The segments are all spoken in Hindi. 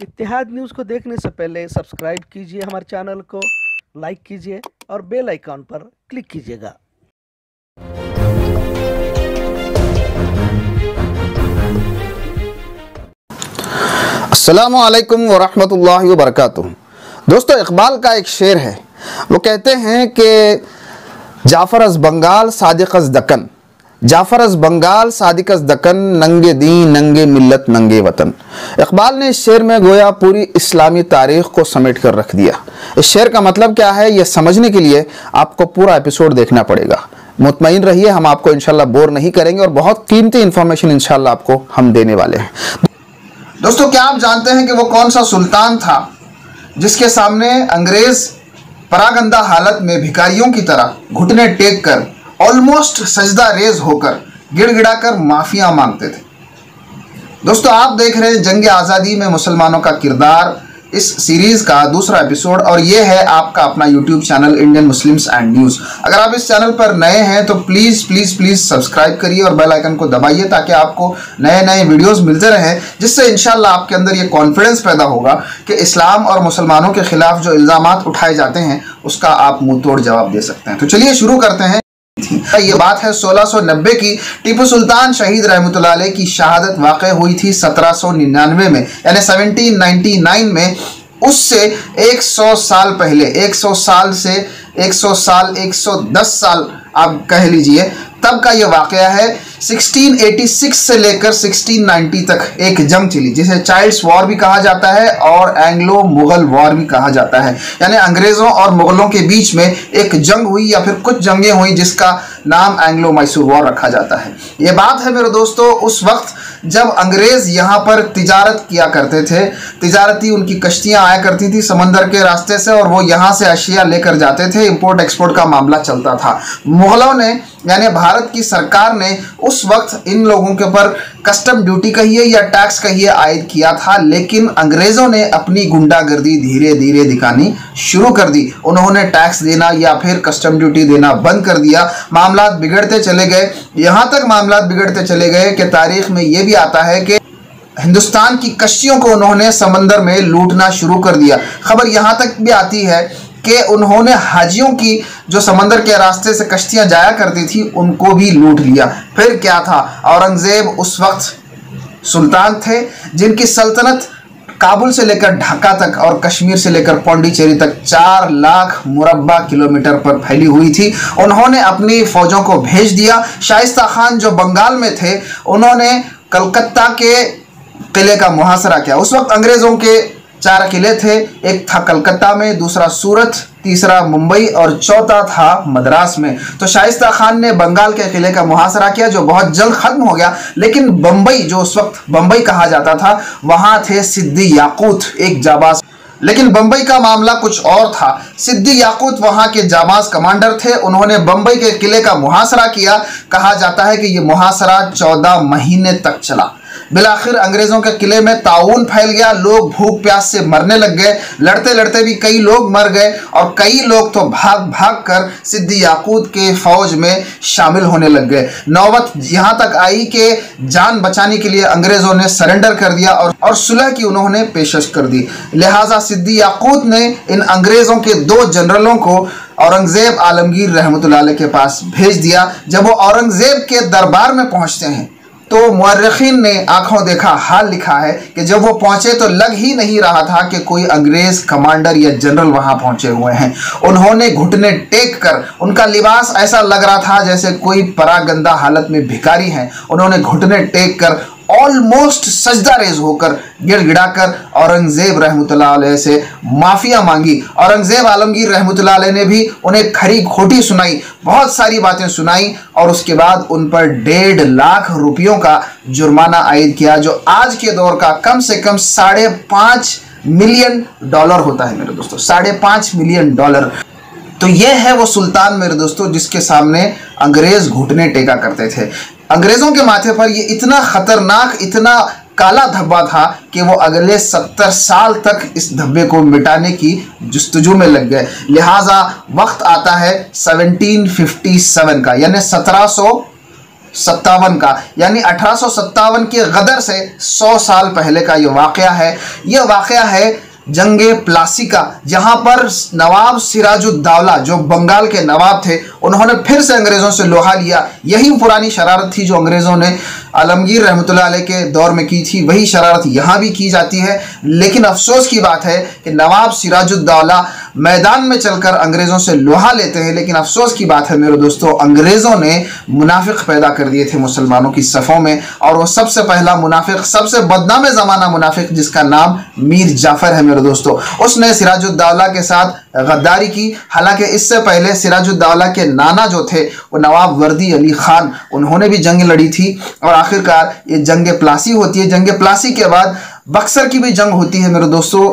इत्तेहाद न्यूज़ को देखने से पहले सब्सक्राइब कीजिए हमारे चैनल को, लाइक कीजिए और बेल आइकॉन पर क्लिक कीजिएगा। अस्सलामु अलैकुम वरहमतुल्लाहि वबरकातुहू। दोस्तों, इकबाल का एक शेर है, वो कहते हैं कि जाफ़र अज़ बंगाल सादिक़ अज़ दक्कन, जाफ़र अज़ बंगाल सादिक़ अज़ दक्कन, नंगे दीन नंगे मिल्लत नंगे वतन। इकबाल ने इस शेर में गोया पूरी इस्लामी तारीख़ को समेट कर रख दिया। इस शेर का मतलब क्या है, यह समझने के लिए आपको पूरा एपिसोड देखना पड़ेगा। मुतमईन रहिए, हम आपको इंशाल्लाह बोर नहीं करेंगे और बहुत कीमती इंफॉर्मेशन इंशाल्लाह आपको हम देने वाले हैं। दोस्तों, क्या आप जानते हैं कि वो कौन सा सुल्तान था जिसके सामने अंग्रेज परागंदा हालत में भिखारियों की तरह घुटने टेक कर ऑलमोस्ट सजदा रेज होकर गिड़गिड़ा कर माफिया मांगते थे? दोस्तों, आप देख रहे हैं जंग आज़ादी में मुसलमानों का किरदार, इस सीरीज का दूसरा एपिसोड, और ये है आपका अपना YouTube channel Indian Muslims and news. अगर आप इस चैनल पर नए हैं तो प्लीज़ प्लीज़ प्लीज़ सब्सक्राइब करिए और बेल आइकन को दबाइए ताकि आपको नए नए वीडियोस मिलते रहें, जिससे इंशाल्लाह आपके अंदर ये कॉन्फिडेंस पैदा होगा कि इस्लाम और मुसलमानों के खिलाफ जो इल्ज़ामात उठाए जाते हैं उसका आप मुंह तोड़ जवाब दे सकते हैं। तो चलिए शुरू करते हैं। ये बात है 1690 की। टीपू सुल्तान शहीद रहमतुल्लाह अलैह की शहादत वाक़ हुई थी 1799 में, यानी 1799 में। उससे 100 साल पहले, 100 साल से 100 साल 110 साल आप कह लीजिए, तब का ये वाक़या है। 1686 से लेकर 1690 तक एक जंग चली जिसे चाइल्ड्स वॉर भी कहा जाता है और एंग्लो मुग़ल वॉर भी कहा जाता है, यानी अंग्रेज़ों और मुग़लों के बीच में एक जंग हुई या फिर कुछ जंगें हुई जिसका नाम एंग्लो मैसूर वॉर रखा जाता है। ये बात है मेरे दोस्तों उस वक्त जब अंग्रेज़ यहाँ पर तिजारत किया करते थे। तिजारती उनकी कश्तियाँ आया करती थी समंदर के रास्ते से और वो यहाँ से अशिया लेकर जाते थे। इंपोर्ट एक्सपोर्ट का मामला चलता था। मुग़लों ने यानी भारत की सरकार ने उस वक्त इन लोगों के ऊपर कस्टम ड्यूटी कहिए या टैक्स कहिए आयद किया था, लेकिन अंग्रेज़ों ने अपनी गुंडागर्दी धीरे धीरे दिखानी शुरू कर दी। उन्होंने टैक्स देना या फिर कस्टम ड्यूटी देना बंद कर दिया। मामला बिगड़ते चले गए, यहाँ तक मामला बिगड़ते चले गए कि तारीख में ये भी आता है कि हिंदुस्तान की कश्तियों को उन्होंने समंदर में लूटना शुरू कर दिया। खबर यहाँ तक भी आती है कि उन्होंने हाजियों की जो समंदर के रास्ते से कश्तियां जाया करती थी उनको भी लूट लिया। फिर क्या था, औरंगज़ेब उस वक्त सुल्तान थे जिनकी सल्तनत काबुल से लेकर ढाका तक और कश्मीर से लेकर पौंडीचेरी तक 4 लाख मुरब्बा किलोमीटर पर फैली हुई थी। उन्होंने अपनी फौजों को भेज दिया। शाइस्ता खान जो बंगाल में थे उन्होंने कलकत्ता के किले का मुहासरा किया। उस वक्त अंग्रेज़ों के 4 किले थे, एक था कलकत्ता में, दूसरा सूरत, तीसरा मुंबई और चौथा था मद्रास में। तो शाइस्ता खान ने बंगाल के किले का मुहासरा किया जो बहुत जल्द खत्म हो गया। लेकिन बम्बई, जो उस वक्त बम्बई कहा जाता था, वहां थे सिद्दी याकूत, एक जाबाज। लेकिन बम्बई का मामला कुछ और था। सिद्दी याकूत वहां के जाबाज कमांडर थे। उन्होंने बम्बई के किले का मुहासरा किया। कहा जाता है कि यह मुहासरा 14 महीने तक चला। बिलाखिर अंग्रेजों के किले में ताउन फैल गया, लोग भूख प्यास से मरने लग गए। लड़ते लड़ते भी कई लोग मर गए और कई लोग तो भाग भाग कर सिद्दी याकूत के फौज में शामिल होने लग गए। नौबत यहाँ तक आई कि जान बचाने के लिए अंग्रेजों ने सरेंडर कर दिया और सुलह की उन्होंने पेशकश कर दी। लिहाजा सिद्दी याकूत ने इन अंग्रेजों के 2 जनरलों को औरंगज़ेब आलमगीर रहमतुल्लाह अलैह के पास भेज दिया। जब वो औरंगज़ेब के दरबार में पहुँचते हैं तो मुअर्रिखीन ने आंखों देखा हाल लिखा है कि जब वो पहुंचे तो लग ही नहीं रहा था कि कोई अंग्रेज कमांडर या जनरल वहां पहुंचे हुए हैं। उन्होंने घुटने टेक कर, उनका लिबास ऐसा लग रहा था जैसे कोई परागंदा हालत में भिखारी हैं। उन्होंने घुटने टेक कर ऑलमोस्ट सजदा रेज होकर गिड़गिड़ाकर औरंगज़ेब रहमतुल्लाह अलैह से माफिया मांगी। औरंगज़ेब आलमगीर रहमतुल्लाह अलैह ने भी उन्हें खरी खोटी सुनाई, बहुत सारी बातें सुनाई और उसके बाद उन पर 1.5 लाख रुपयों का जुर्माना आयद किया, जो आज के दौर का कम से कम $5.5 मिलियन होता है मेरे दोस्तों, $5.5 मिलियन। तो यह है वो सुल्तान मेरे दोस्तों जिसके सामने अंग्रेज घुटने टेका करते थे। अंग्रेजों के माथे पर ये इतना खतरनाक, इतना काला धब्बा था कि वो अगले 70 साल तक इस धब्बे को मिटाने की जुस्तजू में लग गए। लिहाजा वक्त आता है 1757 का, यानी 1700 1857 का, यानी 1857 के गदर से 100 साल पहले का ये वाक़या है। ये वाक़या है जंगे प्लासी का, जहां पर नवाब सिराजुद्दौला जो बंगाल के नवाब थे, उन्होंने फिर से अंग्रेज़ों से लोहा लिया। यही पुरानी शरारत थी जो अंग्रेज़ों ने आलमगीर रहमतुल्लाह अलैह के दौर में की थी, वही शरारत यहाँ भी की जाती है। लेकिन अफसोस की बात है कि नवाब सिराजुद्दौला मैदान में चलकर अंग्रेज़ों से लोहा लेते हैं, लेकिन अफसोस की बात है मेरे दोस्तों, अंग्रेज़ों ने मुनाफिक पैदा कर दिए थे मुसलमानों की सफ़ों में। और वो सबसे पहला मुनाफिक, सबसे बदनाम ज़माना मुनाफिक, जिसका नाम मीर जाफ़र है मेरे दोस्तों, उसने सिराजुद्दौला के साथ गद्दारी की। हालांकि इससे पहले सिराजुद्दौला के नाना जो थे वो नवाब वर्दी अली खान, उन्होंने भी जंग लड़ी थी और आखिरकार ये जंग प्लासी होती है। जंग प्लासी के बाद बक्सर की भी जंग होती है मेरे दोस्तों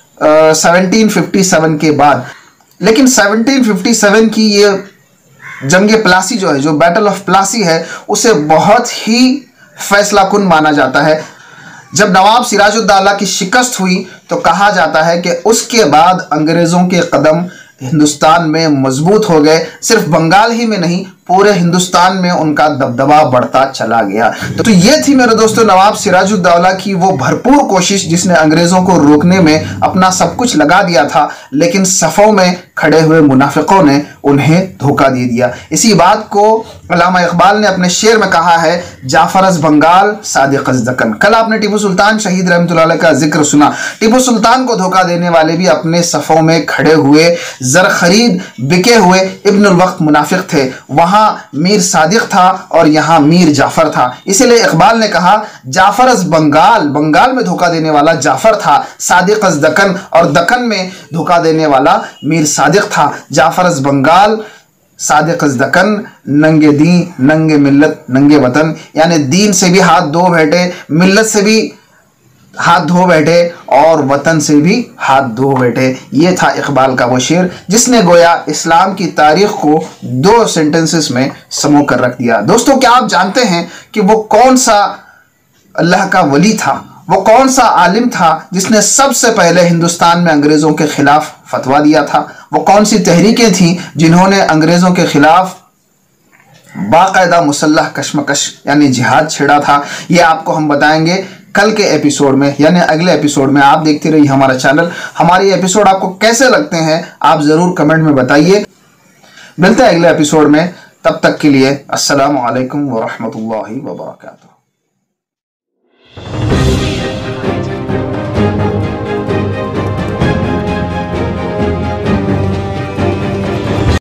1757 के बाद। लेकिन 1757 की ये जंग प्लासी जो है, जो बैटल ऑफ प्लासी है, उसे बहुत ही फैसला कुन माना जाता है। जब नवाब सिराजुद्दौला की शिकस्त हुई तो कहा जाता है कि उसके बाद अंग्रेज़ों के कदम हिंदुस्तान में मजबूत हो गए। सिर्फ बंगाल ही में नहीं, पूरे हिंदुस्तान में उनका दबदबा बढ़ता चला गया। तो ये थी मेरे दोस्तों नवाब सिराजुद्दौला की वो भरपूर कोशिश, जिसने अंग्रेज़ों को रोकने में अपना सब कुछ लगा दिया था, लेकिन सफ़ों में खड़े हुए मुनाफिकों ने उन्हें धोखा दे दिया। इसी बात को अल्लामा इकबाल ने अपने शेर में कहा है, जाफर अज़ बंगाल सादिक़ अज़ दक्कन। कल आपने टीपू सुल्तान शहीद रहमतुल्लाह अलैह का जिक्र सुना। टीपू सुल्तान को धोखा देने वाले भी अपने सफ़ों में खड़े हुए ज़र खरीद बिके हुए इब्नुल वक्त मुनाफिक थे। वहाँ मीर सादिक था और यहाँ मीर जाफर था। इसीलिए इकबाल ने कहा, जाफर अज़ बंगाल, बंगाल में धोखा देने वाला जाफर था, सादिक अज़ दक्कन, और दक्कन में धोखा देने वाला मीर सादिक था। जाफर अज़ बंगाल सादिक अज़ दक्कन, नंगे दीन नंगे मिल्लत नंगे वतन, यानी दीन से भी हाथ धो बैठे, मिल्लत से भी हाथ धो बैठे और वतन से भी हाथ धो बैठे। ये था इकबाल का वो शेर, जिसने गोया इस्लाम की तारीख को 2 सेंटेंसेस में समो कर रख दिया। दोस्तों, क्या आप जानते हैं कि वो कौन सा अल्लाह का वली था, वो कौन सा आलिम था जिसने सबसे पहले हिंदुस्तान में अंग्रेज़ों के खिलाफ फतवा दिया था? वो कौन सी तहरीकें थीं जिन्होंने अंग्रेज़ों के खिलाफ बाकायदा मुसल्लह कशमकश यानी जिहाद छेड़ा था? ये आपको हम बताएंगे कल के एपिसोड में, यानी अगले एपिसोड में। आप देखते रहिए हमारा चैनल। हमारे एपिसोड आपको कैसे लगते हैं आप ज़रूर कमेंट में बताइए। मिलते हैं अगले एपिसोड में, तब तक के लिए अस्सलामु अलैकुम व रहमतुल्लाहि व बरकातुहू।